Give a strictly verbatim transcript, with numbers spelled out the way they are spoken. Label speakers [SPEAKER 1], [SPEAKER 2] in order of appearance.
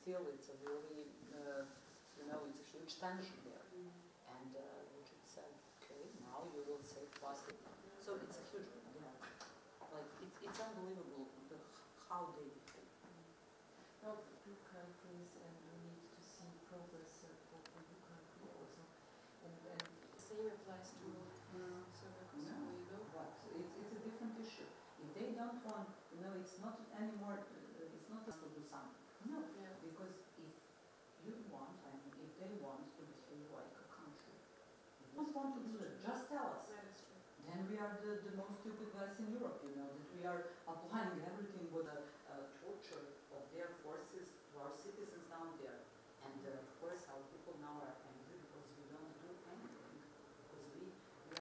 [SPEAKER 1] still it's a really, uh, you know, it's a huge tension there. Mm. And uh, Richard said, okay, now you will say plus it. So it's a huge, yeah, like it's, it's unbelievable the, how they behave.
[SPEAKER 2] Well, two countries, and we need to see progress uh, for, for your country also. And, and the same applies to
[SPEAKER 1] Mm.
[SPEAKER 2] Serbia,
[SPEAKER 1] No,
[SPEAKER 2] Kosovo.
[SPEAKER 1] but it's, it's a different issue. If they don't want, you know, it's not anymore, uh, it's not us to do something. No,
[SPEAKER 2] Yeah.
[SPEAKER 1] because if you want, I mean, if they want to behave like a country, if they want to do it, just tell us.
[SPEAKER 2] That is true.
[SPEAKER 1] Then we are the, the most stupid guys in Europe, you know, that we are applying everything what the